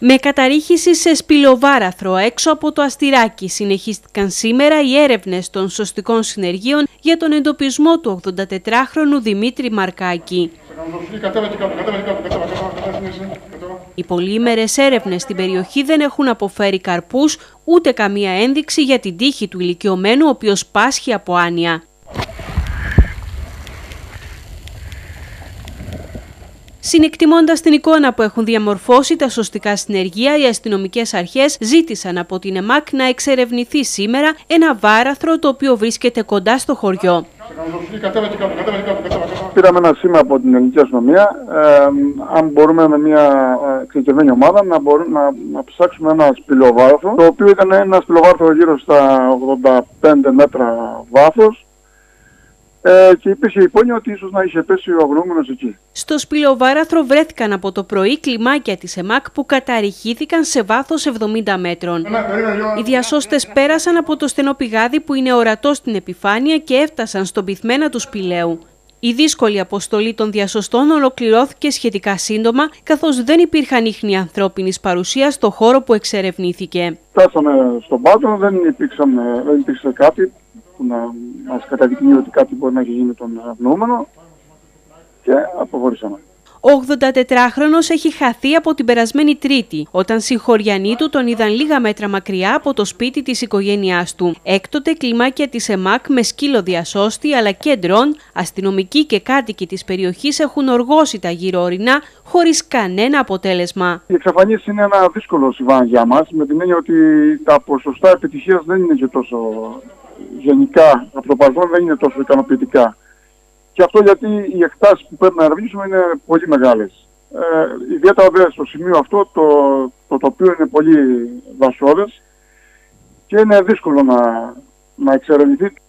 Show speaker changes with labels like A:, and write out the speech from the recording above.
A: Με καταρρίχηση σε σπηλοβάραθρο έξω από το Αστυράκι συνεχίστηκαν σήμερα οι έρευνες των σωστικών συνεργείων για τον εντοπισμό του 84χρονου Δημήτρη Μαρκάκη. Οι πολυήμερες έρευνες στην περιοχή δεν έχουν αποφέρει καρπούς, ούτε καμία ένδειξη για την τύχη του ηλικιωμένου, ο οποίος πάσχει από άνοια. Συνεκτιμώντας την εικόνα που έχουν διαμορφώσει τα σωστικά συνεργεία, οι αστυνομικές αρχές ζήτησαν από την ΕΜΑΚ να εξερευνηθεί σήμερα ένα βάραθρο το οποίο βρίσκεται κοντά στο χωριό.
B: Πήραμε ένα σήμα από την ελληνική αστυνομία, αν μπορούμε με μια εξειδικευμένη ομάδα να ψάξουμε ένα σπηλοβάραθρο, το οποίο ήταν ένα σπηλοβάραθρο γύρω στα 85 μέτρα βάθος. Και υπήρχε υπόνοια ότι ίσως να είχε πέσει ο αγνοούμενος εκεί.
A: Στο σπηλοβάραθρο βρέθηκαν από το πρωί κλιμάκια της ΕΜΑΚ που καταρριχήθηκαν σε βάθος 70 μέτρων. Οι διασώστες πέρασαν από το στενό πηγάδι που είναι ορατό στην επιφάνεια και έφτασαν στον πυθμένα του σπηλαίου. Η δύσκολη αποστολή των διασωστών ολοκληρώθηκε σχετικά σύντομα, καθώς δεν υπήρχαν ίχνη ανθρώπινης παρουσίας στο χώρο που εξερευνήθηκε.
B: Φτάσαμε στον πάτο, δεν υπήρξε κάτι που να μας καταδεικνύει ότι κάτι μπορεί να έχει γίνει τον αγνοούμενο και αποχωρήσαμε.
A: Ο 84χρονος έχει χαθεί από την περασμένη Τρίτη, όταν συγχωριανοί του τον είδαν λίγα μέτρα μακριά από το σπίτι της οικογένειάς του. Έκτοτε κλιμάκια της ΕΜΑΚ με σκύλο διασώστη αλλά και ντρόν, αστυνομικοί και κάτοικοι της περιοχής έχουν οργώσει τα γύρω ορεινά χωρίς κανένα αποτέλεσμα.
B: Η εξαφανίση είναι ένα δύσκολο συμβάν για μας, με την έννοια ότι τα ποσοστά επιτυχίας δεν είναι και τόσο γενικά, από το παρελθόν δεν είναι τόσο ικανοποιητικά. Και αυτό γιατί οι εκτάσεις που πρέπει να ερευνήσουμε είναι πολύ μεγάλες. Ιδιαίτερα δε στο σημείο αυτό το τοπίο είναι πολύ δασόδες και είναι δύσκολο να εξερευνηθεί.